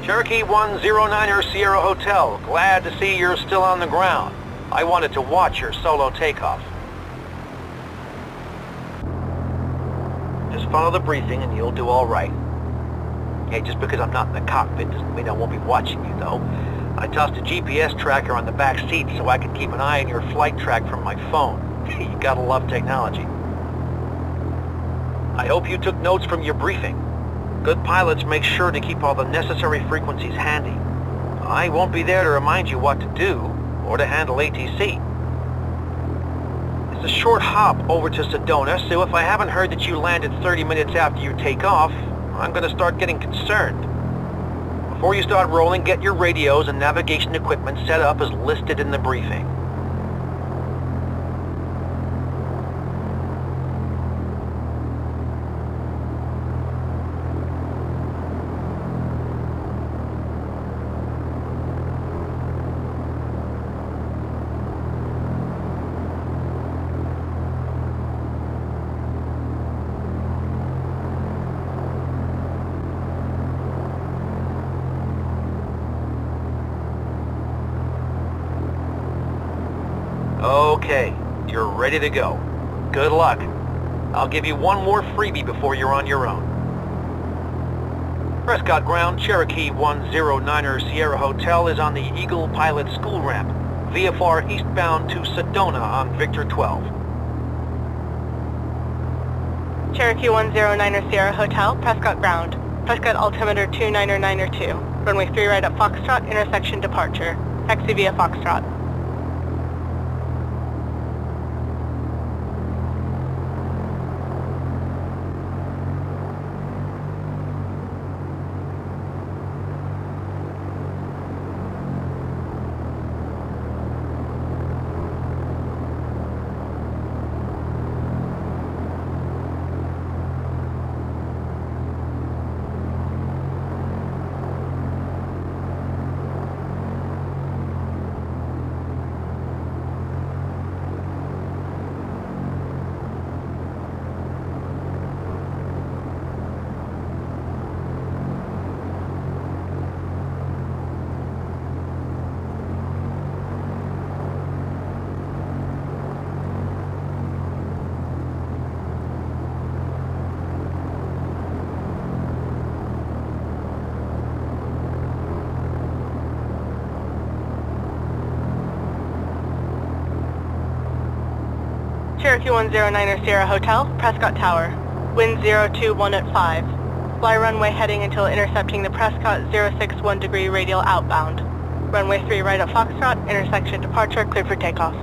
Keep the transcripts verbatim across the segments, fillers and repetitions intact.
Cherokee one zero niner Sierra Hotel. Glad to see you're still on the ground. I wanted to watch your solo takeoff. Just follow the briefing and you'll do all right. Hey, just because I'm not in the cockpit doesn't mean I won't be watching you, though. I tossed a G P S tracker on the back seat so I could keep an eye on your flight track from my phone. You gotta love technology. I hope you took notes from your briefing. Good pilots make sure to keep all the necessary frequencies handy. I won't be there to remind you what to do or to handle A T C. It's a short hop over to Sedona, so if I haven't heard that you landed thirty minutes after you take off, I'm gonna start getting concerned. Before you start rolling, get your radios and navigation equipment set up as listed in the briefing. Okay, you're ready to go. Good luck. I'll give you one more freebie before you're on your own. Prescott Ground, Cherokee one zero niner Sierra Hotel is on the Eagle Pilot School Ramp, V F R eastbound to Sedona on Victor twelve. Cherokee one zero niner Sierra Hotel, Prescott Ground. Prescott altimeter two niner niner two. Runway three right up Foxtrot, intersection departure. Taxi via Foxtrot. Cherokee one zero niner Sierra Hotel, Prescott Tower. Wind zero two one at five. Fly runway heading until intercepting the Prescott zero six one degree radial outbound. Runway three right at Foxtrot, intersection departure, cleared for takeoff.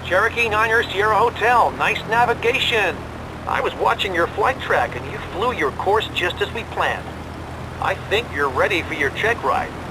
Cherokee Niner Sierra Hotel, nice navigation. I was watching your flight track and you flew your course just as we planned. I think you're ready for your check ride.